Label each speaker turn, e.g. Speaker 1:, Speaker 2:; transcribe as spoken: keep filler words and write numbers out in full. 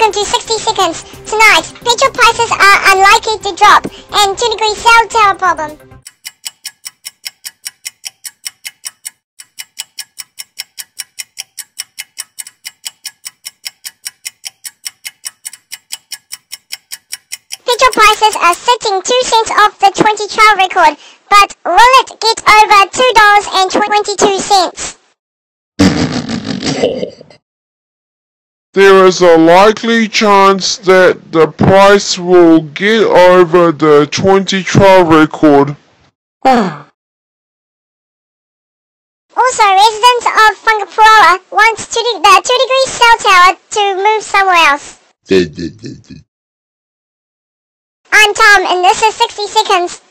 Speaker 1: welcome to sixty seconds. Tonight, petrol prices are unlikely to drop, and two degree cell tower problem. Petrol prices are sitting two cents off the twenty trial record, but will it get over two dollars and twenty-two cents?
Speaker 2: There is a likely chance that the price will get over the twenty trial record.
Speaker 1: Also, residents of Whangaparaoa want to de the two degree cell tower to move somewhere else. I'm Tom, and this is sixty seconds.